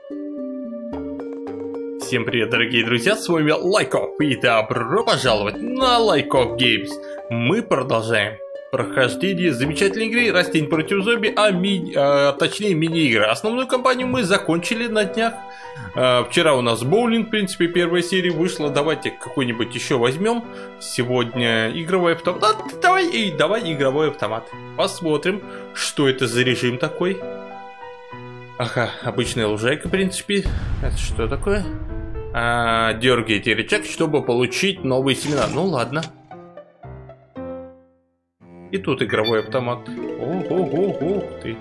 Всем привет, дорогие друзья, с вами Лайков, и добро пожаловать на Лайков Геймс. Мы продолжаем прохождение замечательной игры «Растение против зомби», точнее мини-игры. Основную кампанию мы закончили на днях. Вчера у нас боулинг, в принципе, первая серия вышла. Давайте какой-нибудь еще возьмем. Сегодня игровой автомат. Давай игровой автомат. Посмотрим, что это за режим такой. Ага, обычная лужайка, в принципе. Это что такое? Дергайте рычаг, чтобы получить новые семена. Ну ладно. И тут игровой автомат. Ого, ты.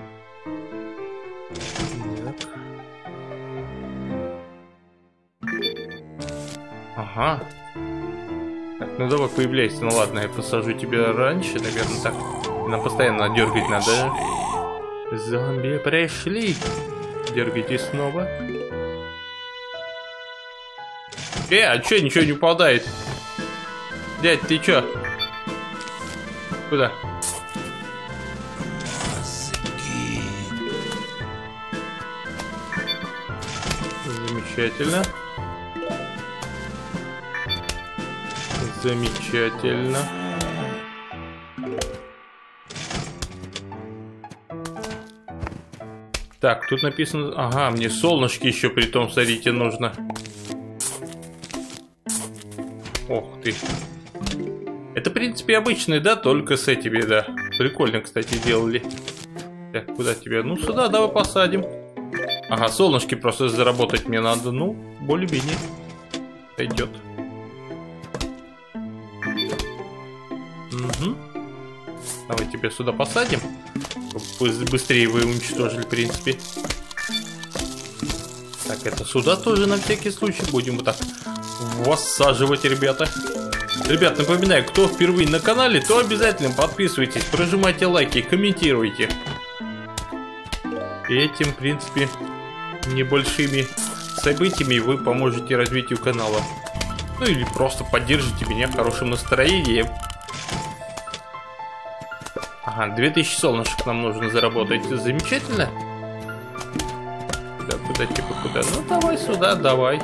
Ага. Так, ну давай появляйся. Ну ладно, я посажу тебя раньше, наверное, так. Нам постоянно дергать надо. Зомби пришли. Дергайте снова. А чё ничего не упадает? Дядь, ты чё? Куда? Замечательно. Замечательно. Так, тут написано... Ага, мне солнышки еще при том, смотрите, нужно. Ох ты. Это, в принципе, обычный, да, только с этими, да. Прикольно, кстати, делали. Так, куда тебя? Ну, сюда давай посадим. Ага, солнышки просто заработать мне надо. Ну, более-менее пойдет. Угу. Давай тебя сюда посадим. Быстрее вы уничтожили, в принципе. Так, это сюда тоже на всякий случай будем вот так воссаживать, ребята. Ребят, напоминаю, кто впервые на канале, то обязательно подписывайтесь, прожимайте лайки, комментируйте. И этим, в принципе, небольшими событиями вы поможете развитию канала. Ну или просто поддержите меня хорошим настроением. Ага, 2000 солнышек нам нужно заработать. Замечательно. Куда, типа, куда? Ну, давай сюда, давай.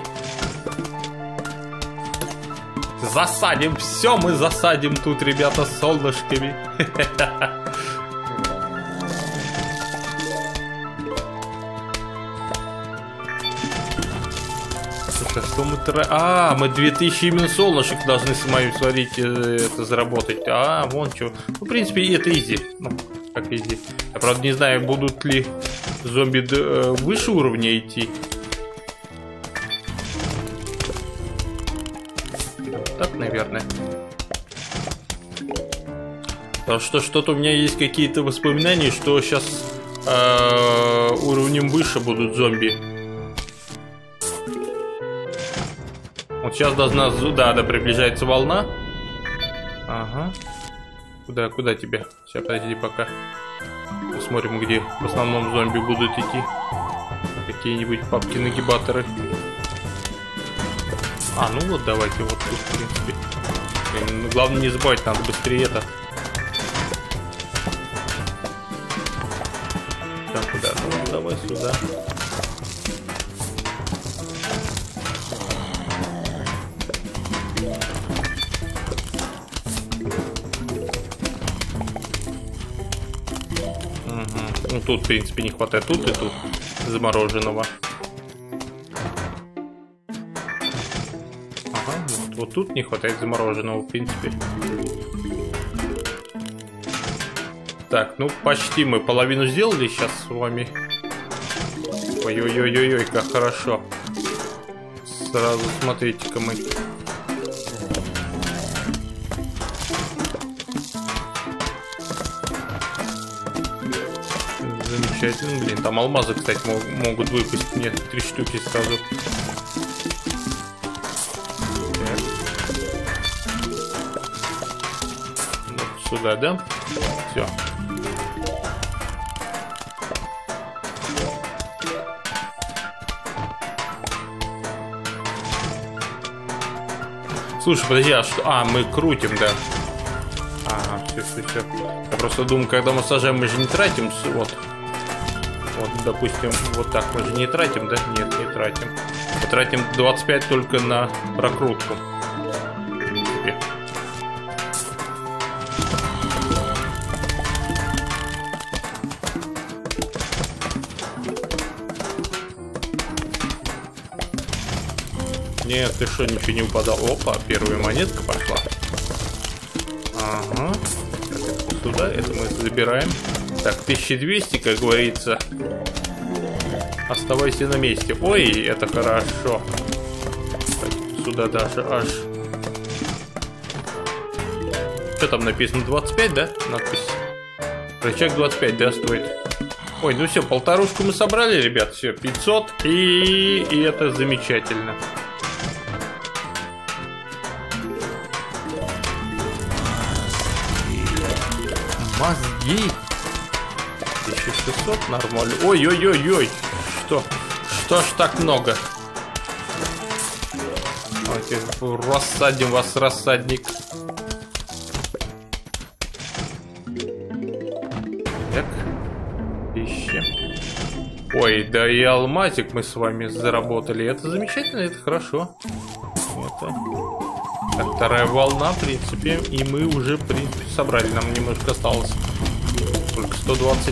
Засадим, все мы засадим тут, ребята, с солнышками. Слушай, что мы... мы 2000 именно солнышек должны с моим, смотрите, это заработать. Вон что. Ну, в принципе, это изи. Ну, как изи. Я, правда, не знаю, будут ли зомби выше уровня идти. Так, наверное. Потому что что-то у меня есть какие-то воспоминания, что сейчас уровнем выше будут зомби. Вот сейчас должна... Да, приближается волна. Ага. Куда тебе? Сейчас, подожди пока. Посмотрим, где в основном зомби будут идти. Какие-нибудь папки-нагибаторы. Ну вот давайте вот тут, в принципе. Ну, главное не забывать, надо быстрее это. Так, куда? Ну, давай сюда. Угу. Ну тут, в принципе, не хватает. Тут и тут замороженного. Вот тут не хватает замороженного, в принципе. Так, ну почти мы половину сделали сейчас с вами. Ой-ой-ой-ой, как хорошо. Сразу смотрите-ка мы. Замечательно, блин, там алмазы, кстати, могут выпустить мне 3 штуки сразу. Сюда, да? Все. Слушай, подожди, а что? Мы крутим, да? Все. Я просто думаю, когда мы сажаем, мы же не тратим, вот. Вот, допустим, вот так мы же не тратим, да? Нет, не тратим. Мы тратим 25 только на прокрутку. В принципе. Нет, ты что, ничего не упадал? Опа, первая монетка пошла. Ага. Сюда, это мы забираем. Так, 1200, как говорится. Оставайся на месте. Ой, это хорошо. Сюда даже аж. Что там написано? 25, да? Надпись. Рычаг 25, да, стоит. Ой, ну все, полторушку мы собрали, ребят. Все, 500. И это замечательно. Мозги. 1600, нормально. Ой-ой-ой-ой. Что ж так много? Давайте рассадим вас, рассадник. Так. 1000. Ой, да и алмазик мы с вами заработали. Это замечательно, это хорошо. Это... Так, вторая волна, в принципе. И мы уже, в принципе, собрали. Нам немножко осталось. Только 120,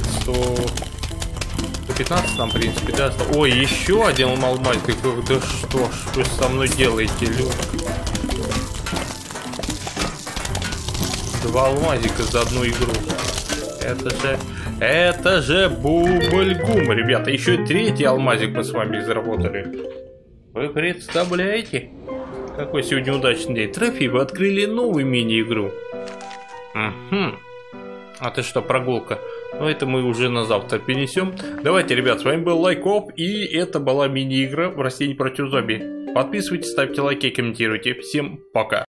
115 нам, в принципе, да. Ой, еще один алмазик. Да что ж вы со мной делаете, люди? 2 алмазика за одну игру. Это же бубльгум, ребята. Еще и 3-й алмазик мы с вами заработали. Вы представляете? Какой сегодня удачный день. Трофей, вы открыли новую мини-игру. Угу. А ты что, прогулка? Ну, это мы уже на завтра перенесем. Давайте, ребят, с вами был Лайкоп. И это была мини-игра в растении против зомби. Подписывайтесь, ставьте лайки, комментируйте. Всем пока.